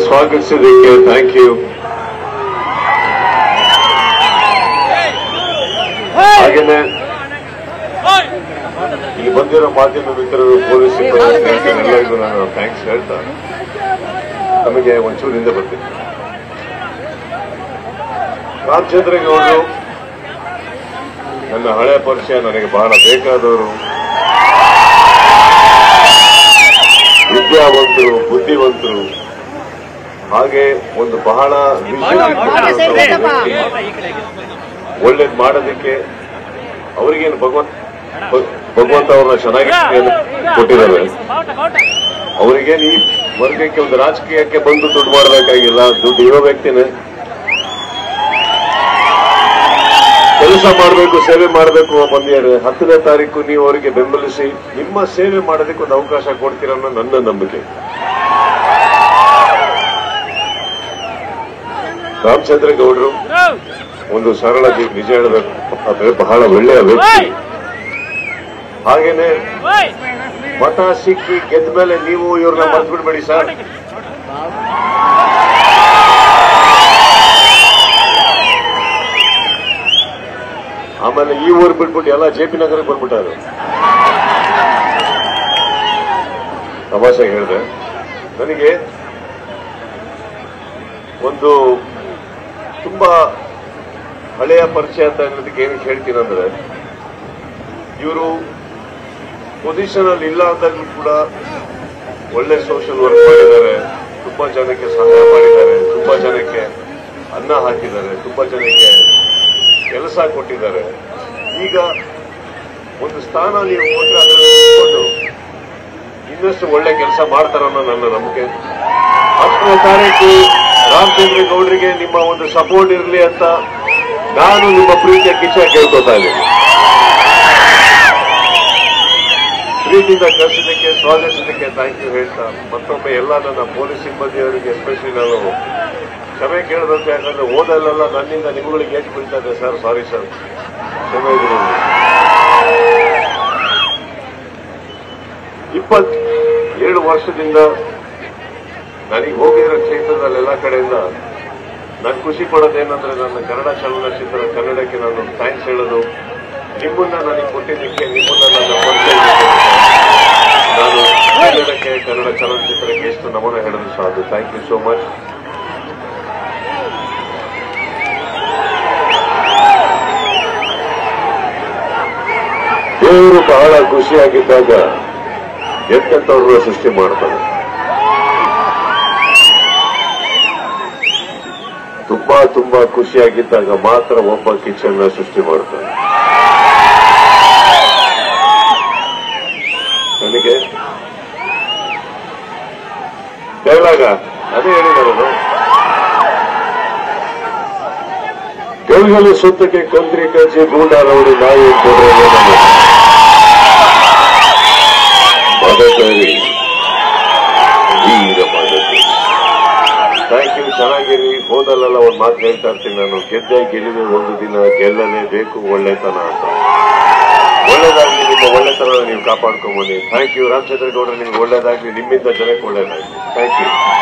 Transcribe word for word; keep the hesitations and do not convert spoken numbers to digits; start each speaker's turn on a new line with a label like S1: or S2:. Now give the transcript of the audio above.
S1: ಸ್ವಾಗತಿಸಿದ್ದಕ್ಕೆ thank you. ಹಾಗೇನೆ ಇಲ್ಲಿ ಬಂದಿರೋ ಮಾಧ್ಯಮ ಮಿತ್ರರು, ಪೊಲೀಸ್ ಸಿಬ್ಬಂದಿ ಎಲ್ಲರಿಗೂ ನಾನು ಥ್ಯಾಂಕ್ಸ್ ಹೇಳ್ತಾ ನಮಗೆ ಒಂಚೂರು ಹಿಂದೆ ಬರ್ತೀನಿ. ರಾಮಚಂದ್ರೇಗೌಡರು ನನ್ನ ಹಳೆ ಪರಿಚಯ, ನನಗೆ ಬಹಳ ಬೇಕಾದವರು, ವಿದ್ಯಾವಂತರು, ಬುದ್ಧಿವಂತರು, ಹಾಗೆ ಒಂದು ಬಹಳ ಒಳ್ಳೇದು ಮಾಡೋದಕ್ಕೆ ಅವರಿಗೇನು ಭಗವಂತ ಭಗವಂತ ಅವ್ರನ್ನ ಚೆನ್ನಾಗಿ ಕೊಟ್ಟಿದ್ದಾರೆ. ಅವರಿಗೇನು ಈ ವರ್ಗಕ್ಕೆ ಒಂದು ರಾಜಕೀಯಕ್ಕೆ ಬಂದು ದುಡ್ಡು ಮಾಡಬೇಕಾಗಿಲ್ಲ, ದುಡ್ಡು ಇರೋ ವ್ಯಕ್ತಿನೇ ಕೆಲಸ ಮಾಡಬೇಕು, ಸೇವೆ ಮಾಡಬೇಕು ಬಂದಿದ್ದಾರೆ. ಹತ್ತನೇ ತಾರೀಕು ನೀವು ಅವರಿಗೆ ಬೆಂಬಲಿಸಿ ನಿಮ್ಮ ಸೇವೆ ಮಾಡೋದಕ್ಕೆ ಒಂದು ಅವಕಾಶ ಕೊಡ್ತೀರ ಅನ್ನೋ ನನ್ನ ನಂಬಿಕೆ. ರಾಮಚಂದ್ರೇಗೌಡರು ಒಂದು ಸರಳ ನಿಜ ಹೇಳಬೇಕು ಅಂದ್ರೆ ಬಹಳ ಒಳ್ಳೆಯ ವ್ಯಕ್ತಿ. ಹಾಗೇನೆ ಮತ ಸಿಕ್ಕಿ ಗೆದ್ದ ಮೇಲೆ ನೀವು ಇವ್ರನ್ನ ಮರ್ತು ಬಿಡ್ಬೇಡಿ ಸರ್. ಆಮೇಲೆ ಈ ಊರು ಬಿಟ್ಬಿಟ್ಟು ಎಲ್ಲ ಜೆ ಪಿ ನಗರಕ್ಕೆ ಬಂದ್ಬಿಟ್ಟಾರೆ. ತಮಾಷೆ ಹೇಳಿದೆ. ನನಗೆ ಒಂದು ತುಂಬಾ ಹಳೆಯ ಪರಿಚಯ ಅಂತ ಅನ್ನೋದಕ್ಕೆ ಏನಕ್ಕೆ ಹೇಳ್ತೀನಂದ್ರೆ, ಇವರು ಪೊಸಿಷನ್ ಅಲ್ಲಿ ಇಲ್ಲ ಅಂದಾಗಲೂ ಕೂಡ ಒಳ್ಳೆ ಸೋಷಿಯಲ್ ವರ್ಕ್ ಮಾಡಿದ್ದಾರೆ, ತುಂಬಾ ಜನಕ್ಕೆ ಸಹಾಯ ಮಾಡಿದ್ದಾರೆ, ತುಂಬಾ ಜನಕ್ಕೆ ಅನ್ನ ಹಾಕಿದ್ದಾರೆ, ತುಂಬಾ ಜನಕ್ಕೆ ಕೆಲಸ ಕೊಟ್ಟಿದ್ದಾರೆ. ಈಗ ಒಂದು ಸ್ಥಾನ ನೀವು ಕೊಟ್ಟರೆ ಅದನ್ನು ಇನ್ನಷ್ಟು ಒಳ್ಳೆ ಕೆಲಸ ಮಾಡ್ತಾರನ್ನೋ ನನ್ನ ನಂಬಿಕೆ. ಹತ್ತನೇ ತಾರೀಕು ರಾಮಚಂದ್ರೇಗೌಡರಿಗೆ ನಿಮ್ಮ ಒಂದು ಸಪೋರ್ಟ್ ಇರಲಿ ಅಂತ ನಾನು ನಿಮ್ಮ ಪ್ರೀತಿಯ ಕಿಚ್ಚ ಕೇಳ್ಕೊತಾ ಇದ್ದೀನಿ. ಪ್ರೀತಿಯಿಂದ ಕಳಿಸಿದ್ದಕ್ಕೆ, ಸ್ವಾಗತಿಸಿದ್ದಕ್ಕೆ ಥ್ಯಾಂಕ್ ಯು ಹೇಳ್ತಾ ಮತ್ತೊಮ್ಮೆ ಎಲ್ಲ ನನ್ನ ಪೊಲೀಸ್ ಸಿಬ್ಬಂದಿಯವರಿಗೆ ಎಸ್ಪೆಷಲಿ ನಾನು ಕ್ಷಮೆ ಕೇಳಬೇಕು. ಯಾಕಂದ್ರೆ ಓದಲ್ಲೆಲ್ಲ ನನ್ನಿಂದ ನಿಮ್ಗಳಿಗೆ ಏಟು ಬೀಳ್ತಾ ಇದೆ ಸರ್, ಸಾರಿ ಸರ್, ಕ್ಷಮೆ ಇದೆ. ಇಪ್ಪತ್ತೆರಡು ವರ್ಷದಿಂದ ನನಗೆ ಹೋಗಿರೋ ಕ್ಷೇತ್ರದಲ್ಲೆಲ್ಲ ಕಡೆಯಿಂದ ನಾನು ಖುಷಿ ಪಡೋದೇನಂದ್ರೆ, ನನ್ನ ಕನ್ನಡ ಚಲನಚಿತ್ರ ಕನ್ನಡಕ್ಕೆ ನಾನು ಥ್ಯಾಂಕ್ಸ್ ಹೇಳೋದು, ನಿಮ್ಮನ್ನ ನನಗೆ ಕೊಟ್ಟಿದ್ದಕ್ಕೆ, ನಿಮ್ಮನ್ನ ನನ್ನ ಪರಿಚಯ ನಾನು ಕನ್ನಡಕ್ಕೆ, ಕನ್ನಡ ಚಲನಚಿತ್ರಕ್ಕೆ ಎಷ್ಟು ನಮನ ಹೇಳೋದು ಸಾಧ್ಯ. Thank you so much. ದೇವರು ಬಹಳ ಖುಷಿಯಾಗಿದ್ದಾಗ ಎಂತೆಂಥವ್ರನ್ನ ಸೃಷ್ಟಿ ಮಾಡ್ತಾರೆ. ತುಂಬಾ ತುಂಬಾ ಖುಷಿಯಾಗಿದ್ದಾಗ ಮಾತ್ರ ಒಬ್ಬ ಕಿಚ್ಚನ್ನ ಸೃಷ್ಟಿ ಮಾಡ್ತಾನೆ. ನನಗೆ ಡೈಲಾಗ ಅದೇ ಹೇಳಿದಾರನು, ಗೆಲ್ಗಲು ಸುತ್ತಕ್ಕೆ ಕಂತ್ರಿ ಕಜ್ಜಿ ಗೂಂಡ ರೌಡಿ ನಾಯಿ ಮದಕರಿ ವೀರ ಮದಕರಿ. Thank you. ಚೆನ್ನಾಗಿರಿ. ಹೋದಲ್ಲೆಲ್ಲ ಒಂದು ಮಾತು ಹೇಳ್ತಾ ಇರ್ತೀನಿ ನಾನು, ಗೆದ್ದೆ ಗೆಲುವೆ ಒಂದು ದಿನ, ಗೆಲ್ಲಲೇಬೇಕು ಒಳ್ಳೆತನ ಅಂತ. ಒಳ್ಳೇದಾಗ್ಲಿ, ನಿಮ್ಮ ಒಳ್ಳೆತನ ನೀವು ಕಾಪಾಡ್ಕೊಂಬನ್ನಿ. Thank you. ರಾಮಚಂದ್ರೇಗೌಡರು ನಿಮ್ಗೆ ಒಳ್ಳೇದಾಗ್ಲಿ, ನಿಮ್ಮಿಂದ ಜನಕ್ಕೆ ಒಳ್ಳೇದಾಗ್ಲಿ. Thank you.